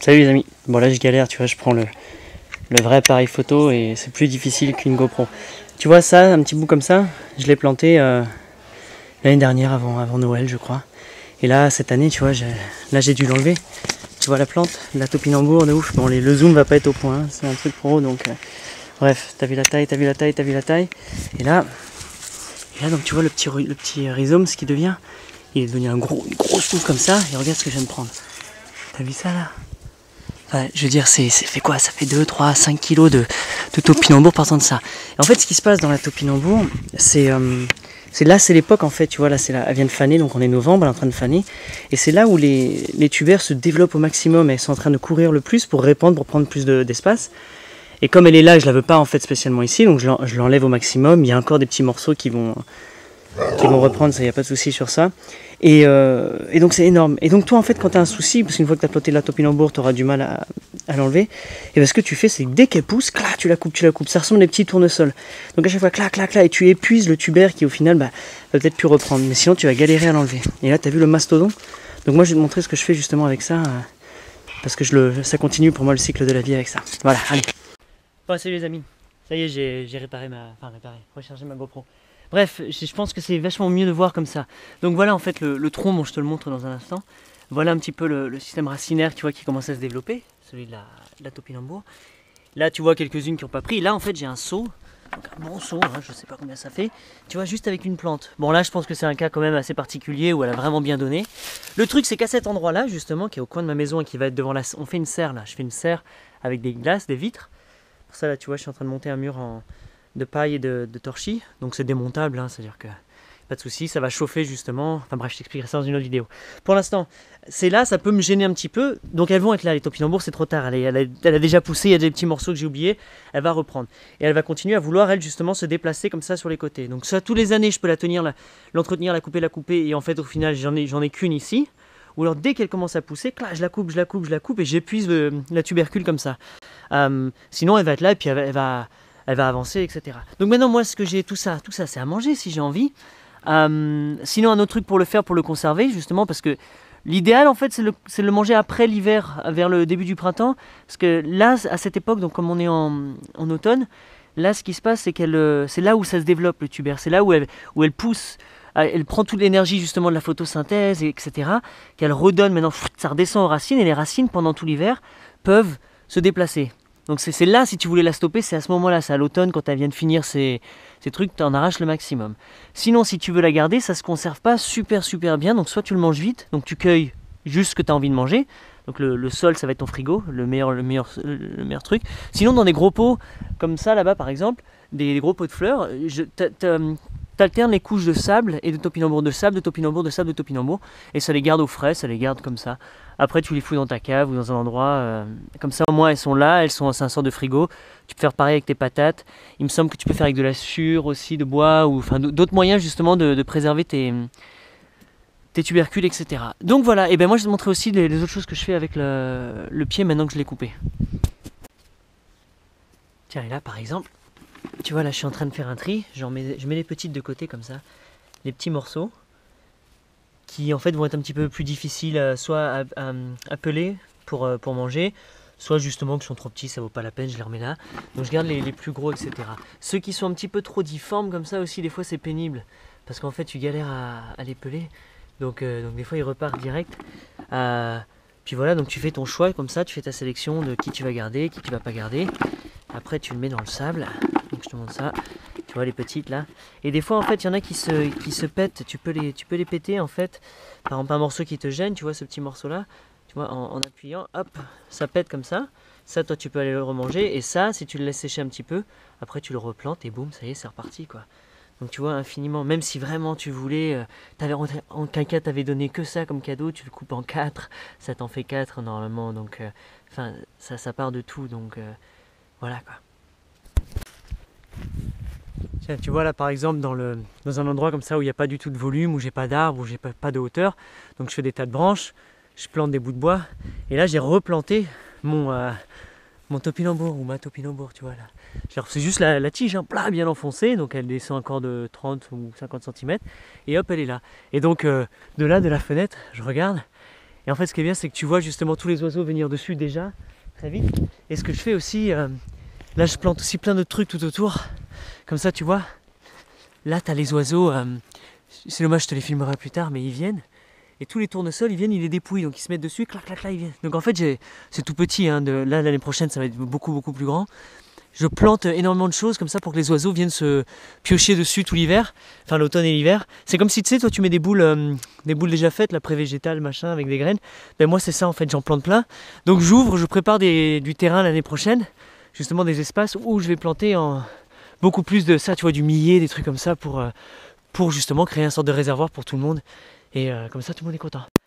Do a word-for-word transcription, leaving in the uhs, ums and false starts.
Salut les amis. Bon là je galère, tu vois, je prends le, le vrai appareil photo et c'est plus difficile qu'une GoPro. Tu vois ça, un petit bout comme ça, je l'ai planté euh, l'année dernière avant, avant Noël je crois. Et là cette année tu vois, là j'ai dû l'enlever. Tu vois la plante, la topinambour de ouf. Bon les, le zoom va pas être au point, hein, c'est un truc pro donc... Euh, bref, t'as vu la taille, t'as vu la taille, t'as vu la taille. Et là, et là donc tu vois le petit, le petit rhizome, ce qui devient, il est devenu un gros, une grosse touffe comme ça. Et regarde ce que je viens de prendre. T'as vu ça là? Enfin, je veux dire, c'est fait quoi? Ça fait deux, trois, cinq kilos de, de topinambour partant de ça. Et en fait, ce qui se passe dans la topinambour, c'est euh, là, c'est l'époque en fait, tu vois, là, là, elle vient de faner, donc on est novembre, elle est en train de faner. Et c'est là où les, les tubères se développent au maximum, elles sont en train de courir le plus pour répandre, pour prendre plus d'espace. De, et comme elle est là, je la veux pas en fait spécialement ici, donc je l'enlève au maximum. Il y a encore des petits morceaux qui vont, qui vont reprendre, ça, il n'y a pas de souci sur ça. Et, euh, et donc c'est énorme. Et donc toi en fait quand tu as un souci, parce qu'une fois que tu as planté la topinambour, tu auras du mal à, à l'enlever, et ben, ce que tu fais c'est que dès qu'elle pousse, clac, tu la coupes, tu la coupes. Ça ressemble à des petits tournesols. Donc à chaque fois, clac, clac, clac, et tu épuises le tubère qui au final bah, va peut-être plus reprendre. Mais sinon tu vas galérer à l'enlever. Et là tu as vu le mastodon. Donc moi je vais te montrer ce que je fais justement avec ça, euh, parce que je le, ça continue pour moi le cycle de la vie avec ça. Voilà, allez. Bon salut les amis, ça y est j'ai réparé ma... Enfin réparé, rechargé ma GoPro. Bref, je pense que c'est vachement mieux de voir comme ça. Donc voilà en fait le, le tronc, bon je te le montre dans un instant. Voilà un petit peu le, le système racinaire, tu vois, qui commence à se développer, celui de la, de la topinambour. Là tu vois quelques-unes qui n'ont pas pris. Là en fait j'ai un seau, donc un bon seau, hein, je sais pas combien ça fait. Tu vois, juste avec une plante. Bon là je pense que c'est un cas quand même assez particulier où elle a vraiment bien donné. Le truc c'est qu'à cet endroit là justement, qui est au coin de ma maison et qui va être devant la... On fait une serre là, je fais une serre avec des glaces, des vitres. Pour ça là tu vois je suis en train de monter un mur en... de paille et de, de torchis, donc c'est démontable, hein, c'est-à-dire que pas de souci, ça va chauffer justement, enfin bref je t'expliquerai ça dans une autre vidéo. Pour l'instant, c'est là, ça peut me gêner un petit peu, donc elles vont être là, les topinambours, c'est trop tard, elle, est, elle, a, elle a déjà poussé, il y a des petits morceaux que j'ai oubliés, elle va reprendre. Et elle va continuer à vouloir, elle, justement, se déplacer comme ça sur les côtés. Donc ça, tous les années, je peux la tenir, l'entretenir, la, la couper, la couper, et en fait au final, j'en ai, j'en ai qu'une ici. Ou alors dès qu'elle commence à pousser, clac, je la coupe, je la coupe, je la coupe, et j'épuise la tubercule comme ça. Euh, sinon elle va être là, et puis elle, elle va... elle va avancer, et cetera. Donc maintenant, moi, ce que j'ai, tout ça, tout ça, c'est à manger si j'ai envie. Euh, sinon, un autre truc pour le faire, pour le conserver, justement, parce que l'idéal, en fait, c'est le, c'est le manger après l'hiver, vers le début du printemps. Parce que là, à cette époque, donc comme on est en, en automne, là, ce qui se passe, c'est qu'elle, c'est là où ça se développe, le tubère. C'est là où elle, où elle pousse, elle prend toute l'énergie, justement, de la photosynthèse, et cetera, qu'elle redonne. Maintenant, ça redescend aux racines, et les racines, pendant tout l'hiver, peuvent se déplacer. Donc c'est là, si tu voulais la stopper, c'est à ce moment-là, c'est à l'automne, quand elle vient de finir ces, ces trucs, tu en arraches le maximum. Sinon, si tu veux la garder, ça ne se conserve pas super super bien, donc soit tu le manges vite, donc tu cueilles juste ce que tu as envie de manger, donc le, le sol, ça va être ton frigo, le meilleur, le, meilleur, le meilleur truc. Sinon, dans des gros pots, comme ça, là-bas par exemple, des, des gros pots de fleurs, t'alternes les couches de sable et de topinambour, de sable, de topinambour, de sable, de topinambour, et ça les garde au frais, ça les garde comme ça. Après, tu les fous dans ta cave ou dans un endroit, euh, comme ça au moins elles sont là, elles sont, c'est un sort de frigo. Tu peux faire pareil avec tes patates. Il me semble que tu peux faire avec de la sciure aussi, de bois, ou enfin d'autres moyens justement de, de préserver tes, tes tubercules, et cetera. Donc voilà, et ben moi je vais te montrer aussi les, les autres choses que je fais avec le, le pied maintenant que je l'ai coupé. Tiens, et là par exemple, tu vois là je suis en train de faire un tri, genre mets, je mets les petites de côté comme ça, les petits morceaux, qui en fait vont être un petit peu plus difficiles à, soit à, à, à peler pour, pour manger, soit justement qui sont trop petits, ça vaut pas la peine, je les remets là. Donc je garde les, les plus gros, et cetera. Ceux qui sont un petit peu trop difformes comme ça aussi, des fois c'est pénible, parce qu'en fait tu galères à, à les peler, donc, euh, donc des fois ils repartent direct. Euh, puis voilà, donc tu fais ton choix comme ça, tu fais ta sélection de qui tu vas garder, qui tu vas pas garder. Après tu le mets dans le sable, donc je te montre ça. Tu vois les petites là. Et des fois en fait il y en a qui se, qui se pètent, tu peux, les, tu peux les péter en fait. Par exemple un morceau qui te gêne, tu vois ce petit morceau là, tu vois en, en appuyant, hop, ça pète comme ça. Ça toi tu peux aller le remanger et ça si tu le laisses sécher un petit peu, après tu le replantes et boum, ça y est c'est reparti quoi. Donc tu vois infiniment, même si vraiment tu voulais, euh, t'avais, en qu'un cas t'avais donné que ça comme cadeau, tu le coupes en quatre, ça t'en fait quatre normalement, donc euh, enfin ça, ça part de tout, donc euh, voilà quoi. Tiens, tu vois là par exemple dans, le, dans un endroit comme ça où il n'y a pas du tout de volume, où j'ai pas d'arbres, où j'ai pas, pas de hauteur, donc je fais des tas de branches, je plante des bouts de bois, et là j'ai replanté mon, euh, mon topinambour ou ma topinambour, tu vois là. C'est juste la, la tige, hein, plat, bien enfoncée, donc elle descend encore de trente ou cinquante centimètres, et hop elle est là. Et donc euh, de là, de la fenêtre, je regarde, Et en fait ce qui est bien c'est que tu vois justement tous les oiseaux venir dessus déjà, très vite. Et ce que je fais aussi, euh, là je plante aussi plein de trucs tout autour. Comme ça tu vois, là tu as les oiseaux, euh, c'est dommage je te les filmerai plus tard mais ils viennent. Et tous les tournesols, ils viennent, ils les dépouillent, donc ils se mettent dessus, clac, clac, là, ils viennent. Donc en fait, c'est tout petit, hein, de, là, l'année prochaine, ça va être beaucoup, beaucoup plus grand. Je plante énormément de choses comme ça pour que les oiseaux viennent se piocher dessus tout l'hiver, enfin l'automne et l'hiver. C'est comme si, tu sais, toi, tu mets des boules, euh, des boules déjà faites, la pré-végétale, machin, avec des graines. Ben moi, c'est ça, en fait, j'en plante plein. Donc j'ouvre, je prépare des, du terrain l'année prochaine, justement des espaces où je vais planter en beaucoup plus de ça, tu vois, du millet, des trucs comme ça, pour, euh, pour justement créer un sorte de réservoir pour tout le monde. Et euh, comme ça, tout le monde est content.